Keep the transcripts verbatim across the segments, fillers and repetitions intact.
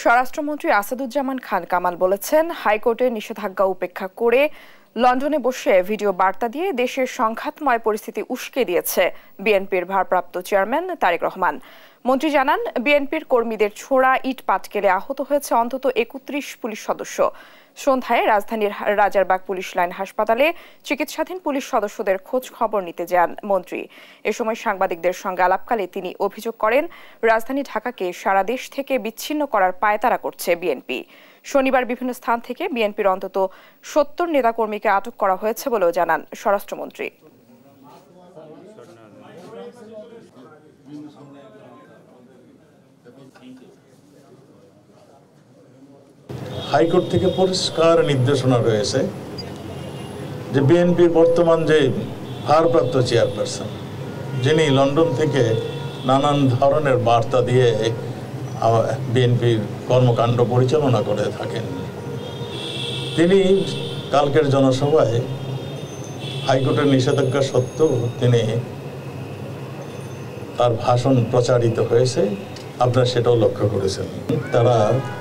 স্বরাষ্ট্রমন্ত্রী আসাদুজ্জামান খান কামাল বলেছেন, হাইকোর্টের নিষেধাজ্ঞা উপেক্ষা করে লন্ডনে বসে ভিডিও বার্তা দিয়ে দেশের সংঘাতময় পরিস্থিতি উস্কে দিয়েছে বিএনপির ভারপ্রাপ্ত চেয়ারম্যান তারেক রহমান। মন্ত্রী জানান, বিএনপির কর্মীদের ছোড়া ইট পাটকেলে আহত হয়েছে অন্তত একত্রিশ পুলিশ সদস্য। সন্ধ্যায় রাজধানীর রাজারবাগ পুলিশ লাইন হাসপাতালে চিকিৎসাধীন পুলিশ সদস্যদের খোঁজ খবর নিতে যান মন্ত্রী। এ সময় সাংবাদিকদের সঙ্গে আলাপকালে তিনি অভিযোগ করেন, রাজধানী ঢাকাকে সারা দেশ থেকে বিচ্ছিন্ন করার পায়তারা করছে বিএনপি। শনিবার বিভিন্ন স্থান থেকে বিএনপির অন্তত সত্তর নেতাকর্মীকে আটক করা হয়েছে বলেও জানান স্বরাষ্ট্রমন্ত্রী। হাইকোর্ট থেকে পরিষ্কার নির্দেশনা রয়েছে যে বিএনপির বর্তমান যে ভারপ্রাপ্ত চেয়ারপারসন, যিনি লন্ডন থেকে নানান ধরনের বার্তা দিয়ে বিএনপির কর্মকাণ্ড পরিচালনা করে থাকেন, তিনি কালকের জনসভায় হাইকোর্টের নিষেধাজ্ঞা সত্ত্বেও তিনি তার ভাষণ প্রচারিত হয়েছে, আপনারা সেটাও লক্ষ্য করেছেন। তারা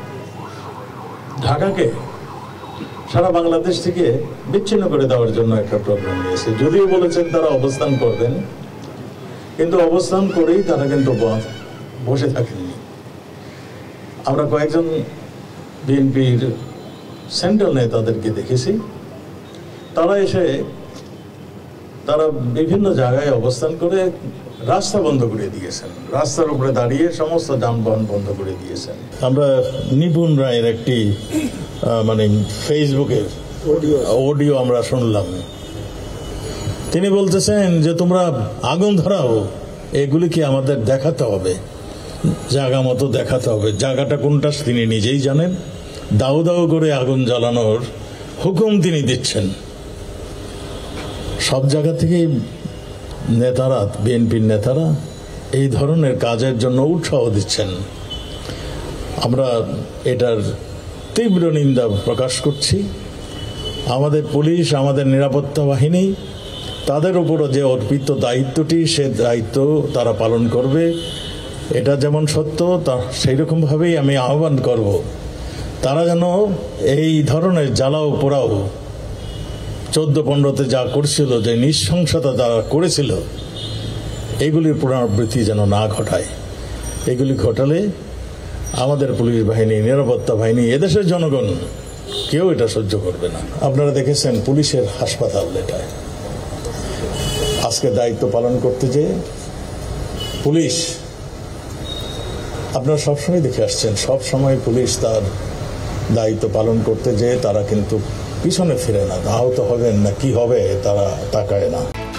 ঢাকাকে সারা বাংলাদেশ থেকে বিচ্ছিন্ন করে দেওয়ার জন্য একটা প্রোগ্রাম নিয়েছে। যদিও বলেছেন তারা অবস্থান করবেন, কিন্তু অবস্থান করেই তারা কিন্তু বসে থাকেননি। আমরা কয়েকজন বিএনপির সেন্ট্রাল নেতাদেরকে দেখেছি, তারা এসে তারা বিভিন্ন জায়গায় অবস্থান করে রাস্তা বন্ধ করে দিয়েছেন, রাস্তার উপরে দাঁড়িয়ে সমস্ত যানবাহন বন্ধ করে দিয়েছেন। আমরা নিপুণ রায়ের একটি মানে ফেসবুকের অডিও আমরা শুনলাম। তিনি বলতেছেন যে তোমরা আগুন ধরাও, এগুলি কি আমাদের দেখাতে হবে, জায়গা মতো দেখাতে হবে। জায়গাটা কোনটা তিনি নিজেই জানেন। দাউ দাউ করে আগুন জ্বালানোর হুকুম তিনি দিচ্ছেন। সব জায়গা থেকেই নেতারা, বিএনপির নেতারা এই ধরনের কাজের জন্য উৎসাহ দিচ্ছেন। আমরা এটার তীব্র নিন্দা প্রকাশ করছি। আমাদের পুলিশ, আমাদের নিরাপত্তা বাহিনী, তাদের উপরও যে অর্পিত দায়িত্বটি, সে দায়িত্ব তারা পালন করবে, এটা যেমন সত্য, তা সেই রকমভাবেই আমি আহ্বান করব তারা যেন এই ধরনের জ্বালাও পোড়াও চোদ্দ পনেরোতে যা করছিল, যে নৃশংসতা যারা করেছিল, এগুলির পুনরাবৃত্তি যেন না ঘটায়। এগুলি ঘটালে আমাদের পুলিশ বাহিনী, নিরাপত্তা বাহিনী, এদেশের জনগণ কেউ এটা সহ্য করবে না। আপনারা দেখেছেন পুলিশের হাসপাতাল, এটা আজকে দায়িত্ব পালন করতে যে পুলিশ, আপনারা সবসময় দেখে আসছেন, সব সময় পুলিশ তার দায়িত্ব পালন করতে যে তারা কিন্তু পিছনে ফিরে না, আহত হবেন না কি হবে তারা তাকায় না।